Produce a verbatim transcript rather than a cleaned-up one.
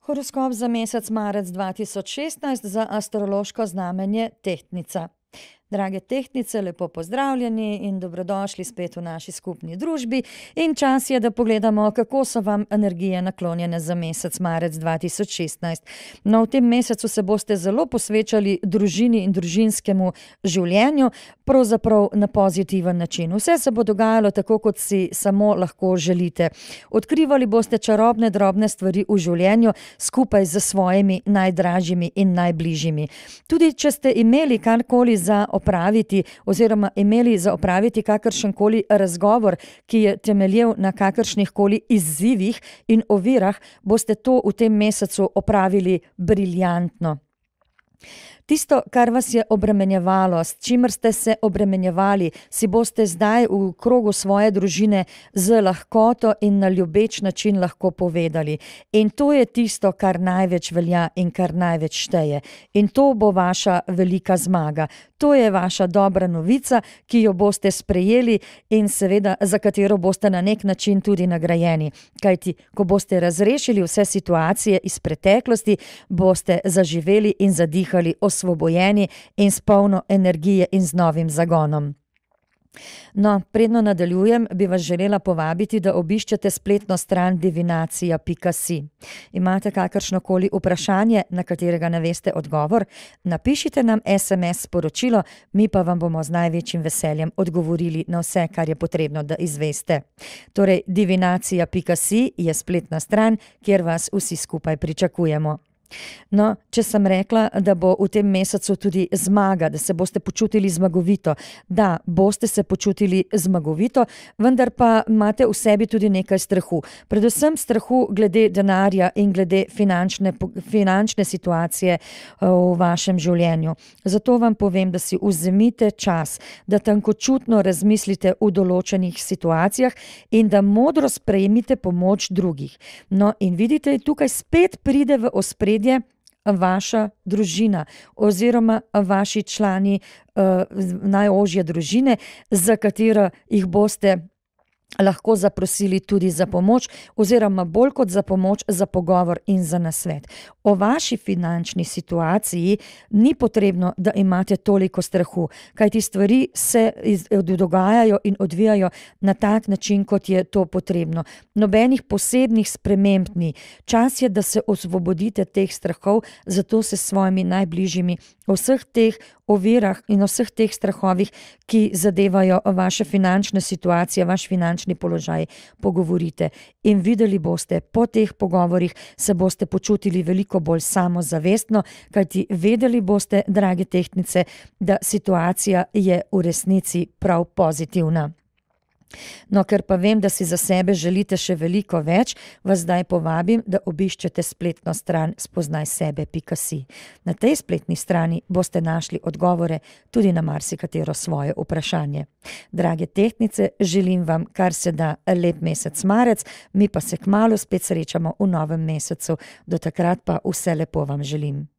Horoskop za mesec marec dva tisoč šestnajst za astrološko znamenje Tehtnica. Drage Tehtnice, lepo pozdravljeni in dobrodošli spet v naši skupni družbi. In čas je, da pogledamo, kako so vam energije naklonjene za mesec marec dva tisoč šestnajst. No, v tem mesecu se boste zelo posvečali družini in družinskemu življenju, pravzaprav na pozitiven način. Vse se bo dogajalo tako, kot si samo lahko želite. Odkrivali boste čarobne drobne stvari v življenju skupaj z svojimi najdražjimi in najbližjimi. Tudi če ste imeli karkoli za opraviti oziroma imeli za opraviti kakršenkoli razgovor, ki je temeljil na kakršnihkoli izzivih in ovirah, boste to v tem mesecu opravili briljantno. Tisto, kar vas je obremenjevalo, s čimer ste se obremenjevali, si boste zdaj v krogu svoje družine z lahkoto in na ljubeč način lahko povedali. In to je tisto, kar največ velja in kar največ šteje. In to bo vaša velika zmaga. To je vaša dobra novica, ki jo boste sprejeli in seveda za katero boste na nek način tudi nagrajeni. Kajti, ko boste razrešili vse situacije iz preteklosti, boste zaživeli in zadihali osvobojeni in s polno energije in z novim zagonom. No, predno nadaljujem, bi vas želela povabiti, da obiščete spletno stran divinacija pika si. Imate kakršnokoli vprašanje, na katerega ne veste odgovor? Napišite nam es em es sporočilo, mi pa vam bomo z največjim veseljem odgovorili na vse, kar je potrebno, da izveste. Torej, divinacija pika si je spletna stran, kjer vas vsi skupaj pričakujemo. No, če sem rekla, da bo v tem mesecu tudi zmaga, da se boste počutili zmagovito. Da, boste se počutili zmagovito, vendar pa imate v sebi tudi nekaj strahu. Predvsem strahu glede denarja in glede finančne, finančne situacije v vašem življenju. Zato vam povem, da si vzemite čas, da tankočutno razmislite v določenih situacijah in da modro sprejmite pomoč drugih. No, in vidite, tukaj spet pride v ospredje vaša družina oziroma vaši člani uh, najožje družine, za katero jih boste lahko zaprosili tudi za pomoč oziroma bolj kot za pomoč, za pogovor in za nasvet. O vaši finančni situaciji ni potrebno, da imate toliko strahu, kajti stvari se dogajajo in odvijajo na tak način, kot je to potrebno. Nobenih posebnih sprememb ni. Čas je, da se osvobodite teh strahov, zato se s svojimi najbližjimi o vseh teh ovirah in o vseh teh strahovih, ki zadevajo vaše finančne situacije, vaš finančni položaj, pogovorite. In videli boste, po teh pogovorih se boste počutili veliko bolj samozavestno, kajti vedeli boste, drage Tehtnice, da situacija je v resnici prav pozitivna. No, ker pa vem, da si za sebe želite še veliko več, vas zdaj povabim, da obiščete spletno stran spoznaj sebe pika si. Na tej spletni strani boste našli odgovore tudi na marsikatero svoje vprašanje. Drage Tehtnice, želim vam kar se da lep mesec marec, mi pa se kmalu spet srečamo v novem mesecu. Do takrat pa vse lepo vam želim.